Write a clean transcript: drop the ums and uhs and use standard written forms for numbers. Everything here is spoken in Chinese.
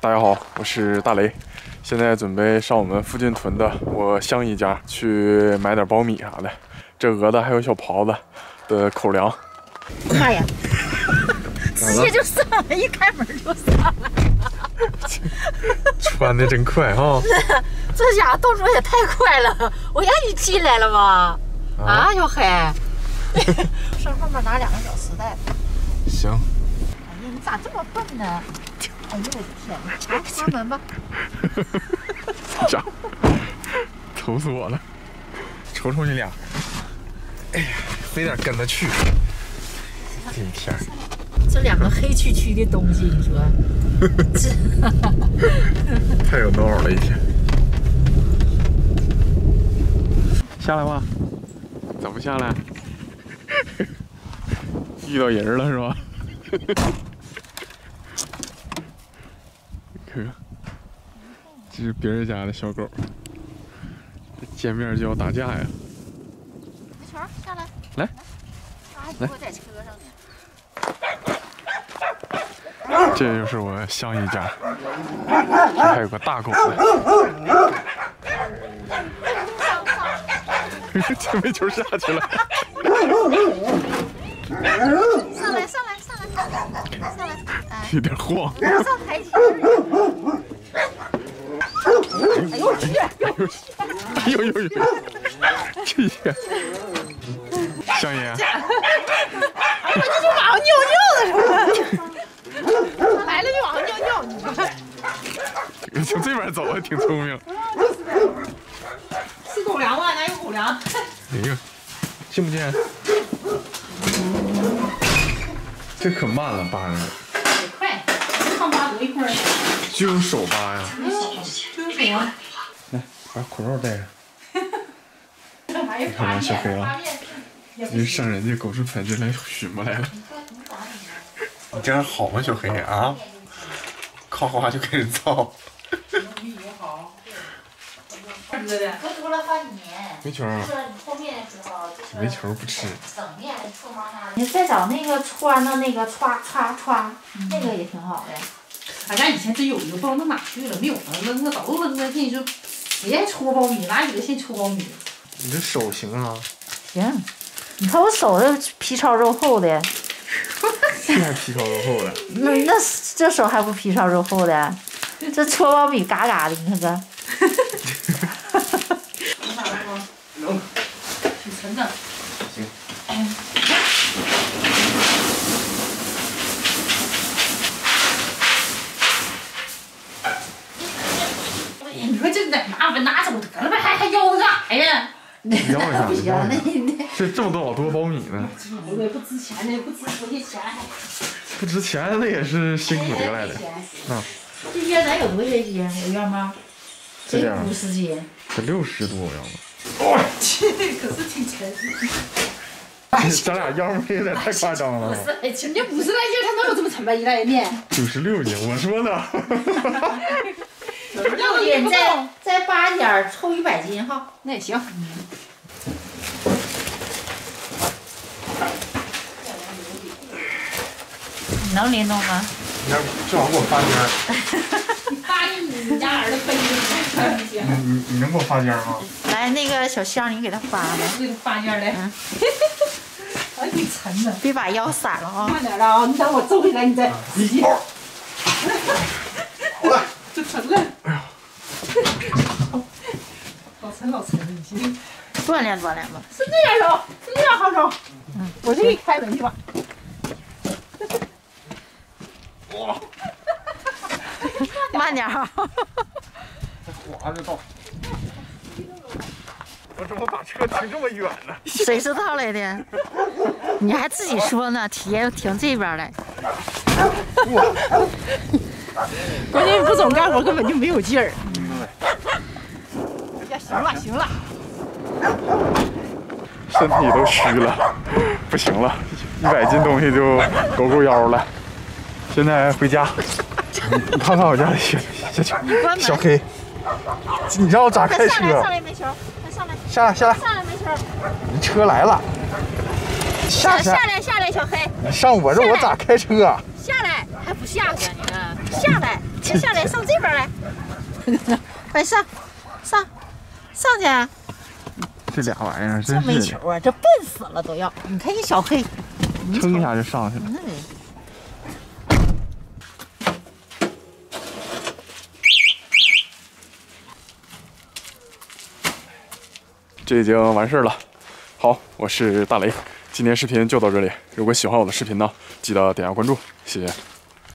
大家好，我是大雷，现在准备上我们附近屯的我乡姨家去买点苞米啥的，这鹅的还有小狍子的口粮。 妈呀！直接就上来，一开门就上来了。 穿的真快哈！ 这家伙动作也太快了，我让你进来了吗？啊，小黑，上后面拿2个小丝带。 行。 哎呀，你咋这么笨呢？哎呦我的天哪！来，关门吧。 家伙，愁死我了！瞅瞅你俩，哎呀，非得跟他去。这一天， 这2个黑黢黢的东西，你说，这太有闹了一天。下来吧，咋不下来？遇到人了是吧？看，这是别人家的小狗，见面就要打架呀！ 小球下来， 来， 来，我在车上呢。 这就是我乡姨家，这还有个大狗呢。这煤球下去了。 上来， 有点晃。 上台阶。哎呦我去！ 哎呦，这些，乡姨。 我这就往上尿了是吧？来了就往上尿，你看。 你从这边走还挺聪明。 吃狗粮吗？哪有狗粮？ 哎呀，信不信？这可慢了，扒着。 快，上扒多一块儿。 就用手扒呀。 就用手啊。 来，把口罩戴上。 你看看小黑啊，你上人家狗市盘进来寻摸来了。你这样好吗，小黑啊？夸夸就开始造。 喝多了发黏。 煤球。 后面之后煤球不吃。 整面出毛啥的。你再找那个穿的那个歘，那个也挺好的。 俺家以前真有一个，不知道弄哪去了，没有了，扔个都扔个进去，谁还搓苞米？哪有个现搓苞米？ 你这手行啊？ 行，你看我手这皮糙肉厚的。 这还皮糙肉厚的。 那这手还不皮糙肉厚的？这搓苞米嘎嘎的，你看这。 能拿来吗？能。挺沉的。 行。 你说这拿走得了呗，还要那干啥呀？ 要一下， 不行，那这么多苞米呢？ 我也不值钱的，不值多些钱。 不值钱，那也是辛苦得来的。啊。 这烟咱有多些斤？我要吗？ 这样。 50斤。 这60多要吗？ 我去，可是挺沉。 咱俩腰没有点太夸张了。 人家50来斤，他能有这么沉吗？一袋面。 96斤，我说呢。 6斤，再8点凑100斤哈， 那也行。 你能拎动吗？ 你要最好给我发尖。 你发你家儿子背着。 你能给我发尖吗？ 来，那个小箱你给他发来。 给他发尖来。还挺沉的。 别把腰散了啊！ 慢点的啊！你等我揍回来，你再使劲。 好了， 这沉了。 哎呀， 老沉了，你行。 锻炼吧。 是这样手，是这样好手。我这给你开门去吧。 哇！ 慢点哈。 滑着到。我怎么把车停这么远呢？ 谁知道来的？你还自己说呢，停这边来。 关键不总干活，根本就没有劲儿。哎呀，行了。 身体都虚了，不行了，100斤东西就够腰了。现在回家，你看看我家里小黑，你知道我咋开车？ 上来煤球，上来。 下来， 煤球。 你车来了。下来，小黑。 你上我这我咋开车啊？ 下来还不下去你看，下来。 接下来上这边来，快上，上去！ 这俩玩意儿这真是没球啊，这笨死了都要。你看这小黑， 蹭一下就上去了。 那这已经完事了。好，我是大雷，今天视频就到这里。如果喜欢我的视频呢，记得点下关注，谢谢。